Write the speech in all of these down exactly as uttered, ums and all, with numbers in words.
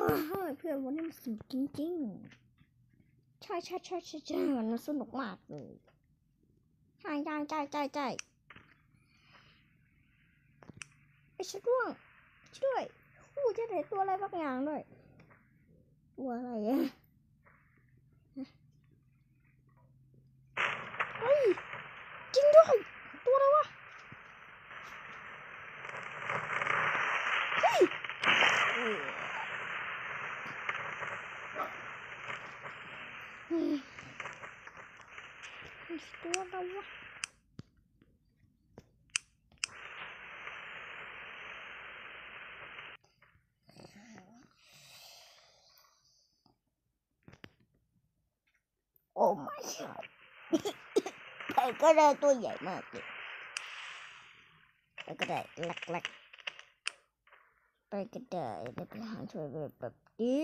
เพื่อนวันนี้มันสนุกจริงๆใช่ใช่ใช่ใช่ใช่มันสนุกมากเลยใช่ใช่ใช่ใช่ใช่ไอ้ช่วยช่วยอู้จะได้ตัวอะไรบางอย่างด้วยตัวอะไรอะเฮ้ยจริงด้วยตัวอะไรวะเฮ้ยตัวอะไรวะโอ้ my god ไปก็ได้ตัวใหญ่มากเลยไปก็ได้เล็กๆไปก็ได้ในปัญหาช่วยแบบนี้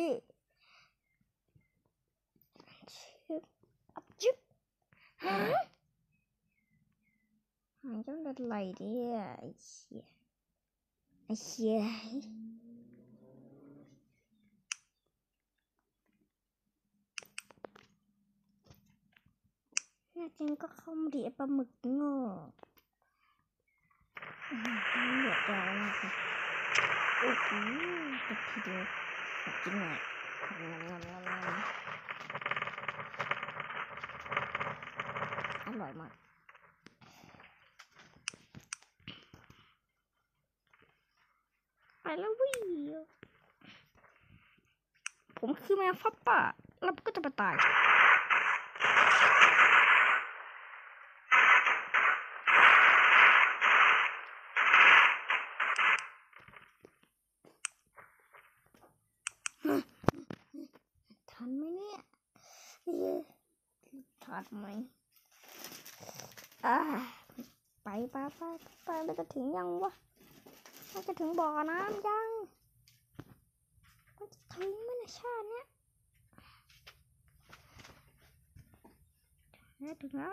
ชิบชิบฮะหายจังอะไรเนี่ยไอ้เชี่ยไอ้เชี่ยน่าจริงก็เข้ามาดิไอ้ปลาหมึกโง่เหลือดยาวมากเลยโอ้โหแต่ทีเดียวกินหน่อยอร่อยมากไปแล้ววิผมคือแมวฟับป่ะแล้วก็จะไปตายทันไหมเนี่ยทันไหมอ่าไปไปไปไปเราจะถึงยังวะเราจะถึงบ่อน้ำยังมันจะถึงไหมนะชาติเนี้ยถึงแล้ว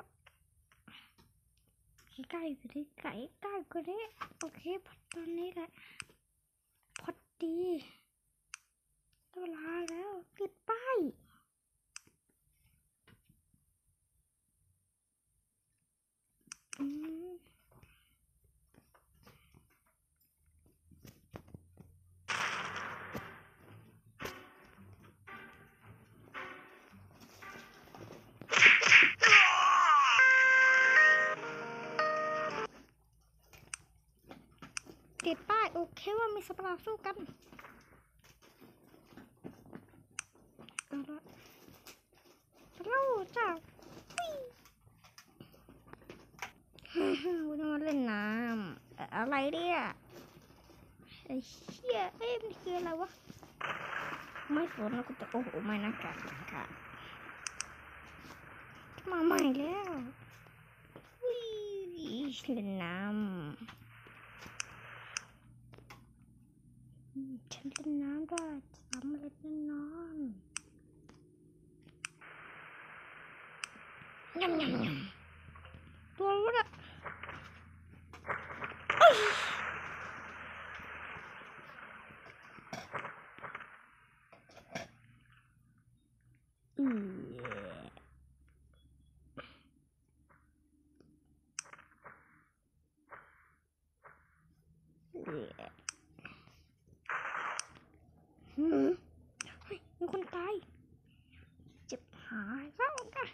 ใกล้กว่านี้ใกล้ใกล้กว่านี้โอเคพอตอนนี้แหละพอดีเวลาแล้วติดป้ายอืมติดป้ายโอเคว่ามีสัตว์ประหลาดสู้กันเอาละเราจ้าวันนี้มาเล่นน้ำอะไรเนี่ยไอ้เชี่ยเอ้ยมันคืออะไรวะไม่สนแล้วก็จะโอ้โหไม่นะกะกะมาใหม่แล้ววิเล่นน้ำฉันเล่นน้ำด้วยสำเร็จแน่นอนยำยำยำตัวรู้ละอือหืมเฮ้ยมีคนตายเจ็บหายแล้วนะ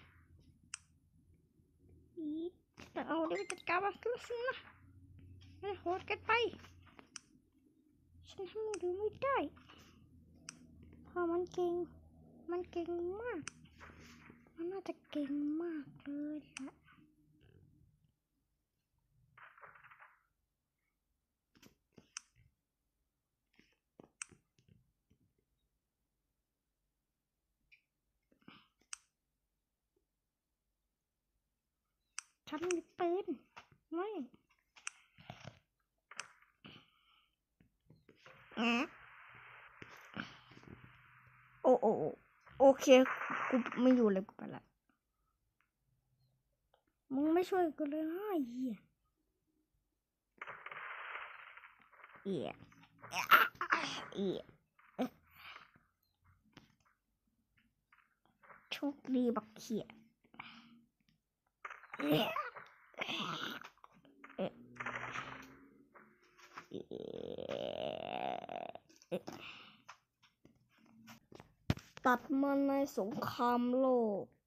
อีแต่เอาเดี๋ยวจัดการมันขึ้นสินะมันโหดกันไปฉันทำมันดูไม่ได้เพราะมันเก่งมันเก่งมากมันน่าจะเก่งมากเลยละฉันมีปืนไม่แงโอ้โอ้โอเคกูไม่อยู่เลยกูไปละมึงไม่ช่วยกูเลยฮะเหี้ยเหี้ยเหี้ยชคดีบักเขียตัดมันในสงครามโลก